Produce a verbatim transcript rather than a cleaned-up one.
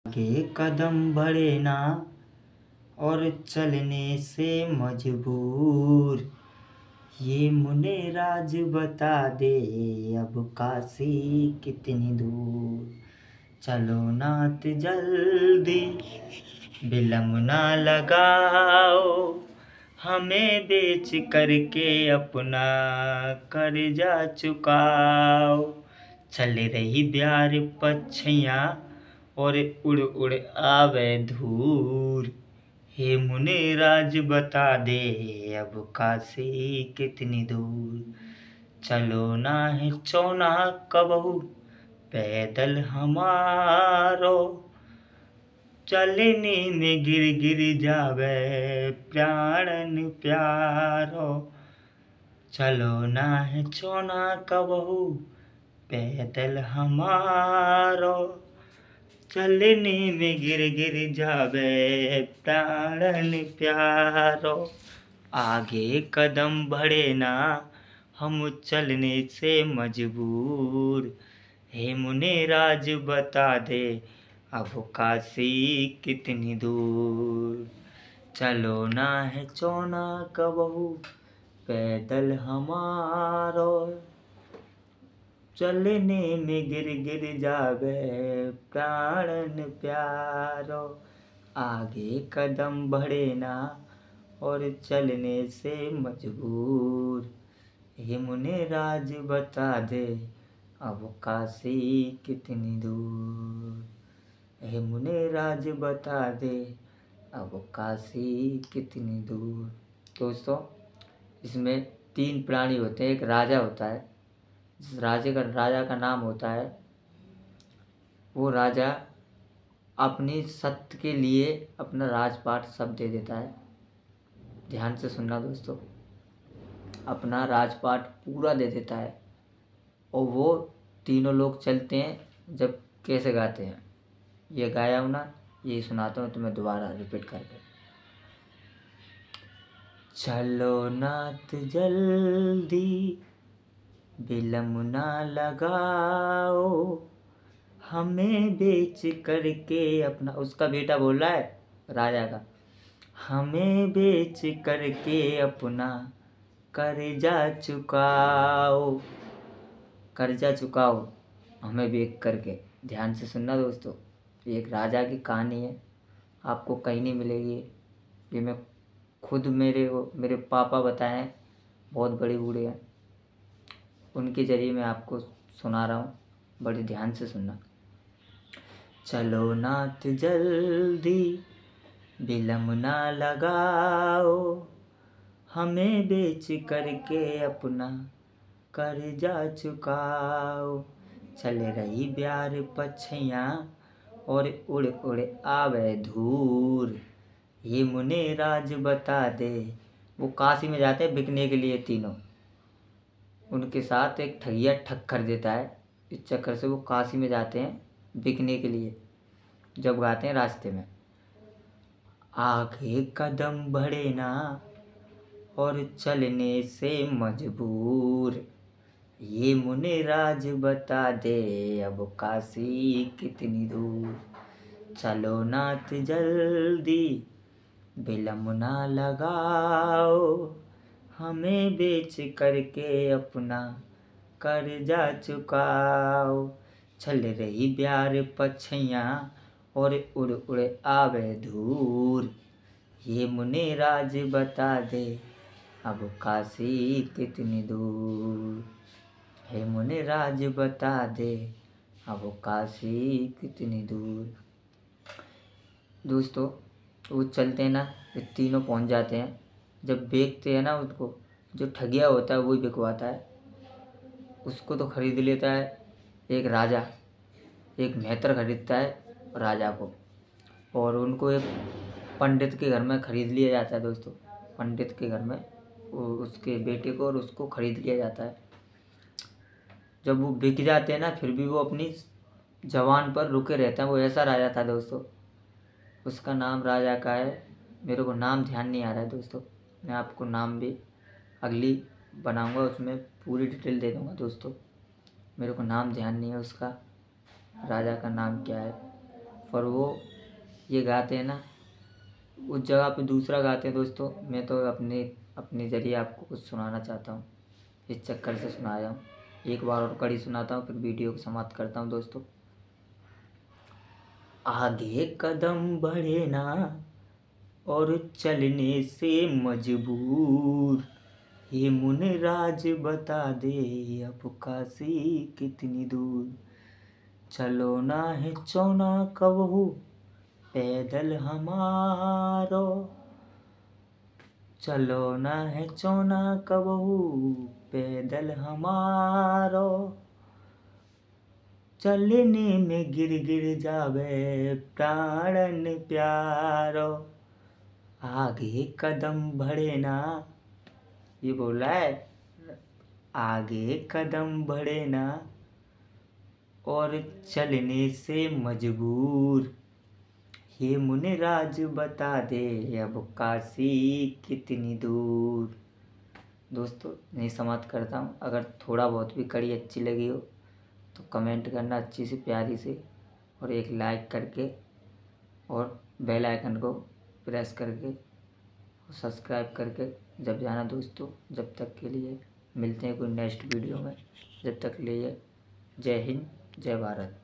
आगे कदम बढ़े ना और चलने से मजबूर, ये मुने राज बता दे अब काशी कितनी दूर। चलो नाथ जल्दी विलम्ब ना लगाओ, हमें बेच करके अपना कर्जा चुकाओ। चल रही ब्यार पक्षियाँ और उड़ उड़ आवे धूर, हे मुने राज बता दे अब काशी कितनी दूर। चलो ना है चौना कबहू पैदल हमारो, चलने में गिर गिर जावे प्राणन प्यारो। चलो ना है चौना कबहू पैदल हमारो, चलने में गिर गिर जावे प्राणन प्यारो। आगे कदम बढ़े ना हम चलने से मजबूर, हे मुने राज बता दे अब काशी कितनी दूर। चलो ना है चौना कबहू पैदल हमारो, चलने में गिर गिर जावे प्राणन प्यारो। आगे कदम बढ़े ना और चलने से मजबूर, हे मुने राज बता दे अब काशी कितनी दूर। हे मुने राज बता दे अब काशी कितनी दूर। दोस्तों, इसमें तीन प्राणी होते हैं। एक राजा होता है, जिस राजे का राजा का नाम होता है, वो राजा अपनी सत्य के लिए अपना राजपाट सब दे देता है। ध्यान से सुनना दोस्तों, अपना राजपाट पूरा दे देता है। और वो तीनों लोग चलते हैं जब कैसे गाते हैं, ये गाया हूँ ना, ये सुनाता हूँ तुम्हें दोबारा रिपीट करके। चलो नाथ जल्दी विलम्ब ना लगाओ, हमें बेच करके अपना, उसका बेटा बोल रहा है राजा का, हमें बेच करके अपना कर्जा चुकाओ। कर्जा चुकाओ हमें बेच करके। ध्यान से सुनना दोस्तों, ये एक राजा की कहानी है, आपको कहीं नहीं मिलेगी। ये मैं खुद मेरे मेरे पापा बताए हैं, बहुत बड़े बूढ़े हैं, उनके जरिए मैं आपको सुना रहा हूँ, बड़े ध्यान से सुनना। चलो नाथ जल्दी विलम्ब ना लगाओ, हमें बेच करके अपना कर्जा चुकाओ। चल रही ब्यार पक्षियाँ और उड़ उड़ आवे धूर, ये मुने राज बता दे। वो काशी में जाते हैं बिकने के लिए तीनों, उनके साथ एक ठगिया ठग कर देता है। इस चक्कर से वो काशी में जाते हैं बिकने के लिए। जब गाते हैं रास्ते में, आगे कदम बढ़े ना और चलने से मजबूर, ये मुने राज बता दे अब काशी कितनी दूर। चलो नाथ जल्दी विलम्ब ना लगाओ, हमें बेच करके अपना कर्जा चुकाओ। चल रही ब्यार पक्षियाँ और उड़ उड़ आवे धूर, ये मुने राज बता दे अब काशी कितनी दूर। हे मुने राज बता दे अब काशी कितनी दूर। दोस्तों, वो चलते हैं ना, ये तीनों पहुंच जाते हैं। जब बेचते हैं ना उसको, जो ठगिया होता है वही बिकवाता है। उसको तो खरीद लेता है एक राजा, एक मेहतर खरीदता है राजा को, और उनको एक पंडित के घर में खरीद लिया जाता है। दोस्तों, पंडित के घर में वो उसके बेटे को और उसको खरीद लिया जाता है। जब वो बिक जाते हैं ना, फिर भी वो अपनी जवान पर रुके रहते हैं। वो ऐसा राजा था दोस्तों, उसका नाम राजा का है, मेरे को नाम ध्यान नहीं आ रहा है दोस्तों। मैं आपको नाम भी अगली बनाऊंगा, उसमें पूरी डिटेल दे दूंगा दोस्तों। मेरे को नाम ध्यान नहीं है उसका, राजा का नाम क्या है। और वो ये गाते हैं ना, उस जगह पे दूसरा गाते हैं दोस्तों। मैं तो अपने अपने ज़रिए आपको कुछ सुनाना चाहता हूँ, इस चक्कर से सुनाया हूँ। एक बार और कड़ी सुनाता हूँ, फिर वीडियो को समाप्त करता हूँ दोस्तों। आगे कदम बढ़े ना और चलने से मजबूर, ये मुनराज बता दे अब काशी कितनी दूर। चलो ना है चौना कबहू पैदल हमारो, चलो ना है चौना कबहू पैदल हमारो, चलने में गिर गिर जावे प्राणन प्यारो। आगे कदम बढ़े ना, ये बोल रहा है, आगे कदम बढ़े ना और चलने से मजबूर, ये मुनराज बता दे अब काशी कितनी दूर। दोस्तों नहीं समाप्त करता हूँ। अगर थोड़ा बहुत भी कड़ी अच्छी लगी हो तो कमेंट करना अच्छी से प्यारी से, और एक लाइक करके और बेल आइकन को प्रेस करके और सब्सक्राइब करके जब जाना दोस्तों। जब तक के लिए मिलते हैं कोई नेक्स्ट वीडियो में, जब तक के लिए जय हिंद जय भारत।